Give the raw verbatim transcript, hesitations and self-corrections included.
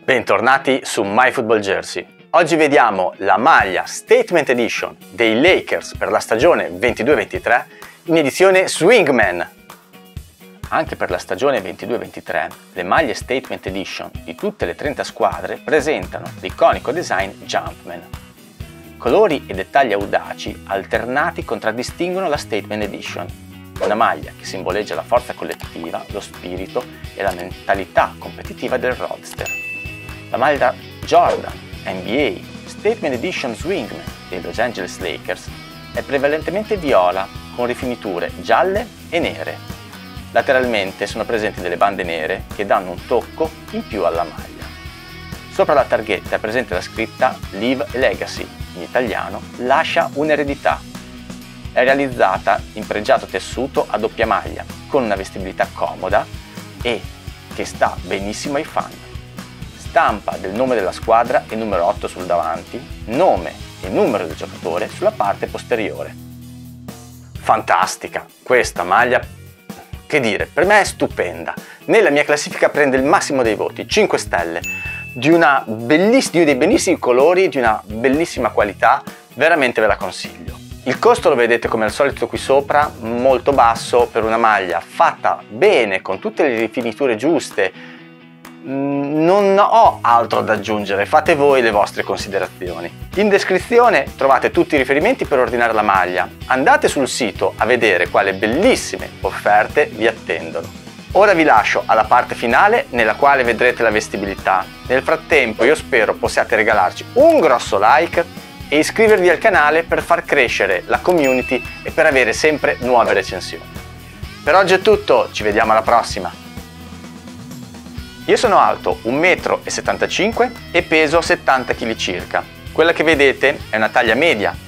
Bentornati su MyFootballJersey. Oggi vediamo la maglia Statement Edition dei Lakers per la stagione ventidue ventitré in edizione Swingman. Anche per la stagione ventidue ventitré le maglie Statement Edition di tutte le trenta squadre presentano l'iconico design Jumpman. Colori e dettagli audaci alternati contraddistinguono la Statement Edition, una maglia che simboleggia la forza collettiva, lo spirito e la mentalità competitiva del roadster. La maglia Jordan N B A Statement Edition Swingman dei Los Angeles Lakers è prevalentemente viola con rifiniture gialle e nere. Lateralmente sono presenti delle bande nere che danno un tocco in più alla maglia. Sopra la targhetta è presente la scritta Leave a Legacy, in italiano lascia un'eredità. È realizzata in pregiato tessuto a doppia maglia con una vestibilità comoda e che sta benissimo ai fan. Stampa del nome della squadra e numero otto sul davanti, nome e numero del giocatore sulla parte posteriore. Fantastica! Questa maglia, che dire, per me è stupenda. Nella mia classifica prende il massimo dei voti, cinque stelle, di, una belliss- di dei bellissimi colori, di una bellissima qualità, veramente ve la consiglio. Il costo lo vedete come al solito qui sopra, molto basso per una maglia fatta bene, con tutte le rifiniture giuste. Non ho altro da aggiungere, fate voi le vostre considerazioni. In descrizione trovate tutti i riferimenti per ordinare la maglia. Andate sul sito a vedere quali bellissime offerte vi attendono. Ora vi lascio alla parte finale nella quale vedrete la vestibilità. Nel frattempo io spero possiate regalarci un grosso like e iscrivervi al canale per far crescere la community e per avere sempre nuove recensioni. Per oggi è tutto, ci vediamo alla prossima! Io sono alto un metro e settantacinque e peso settanta chili circa. Quella che vedete è una taglia media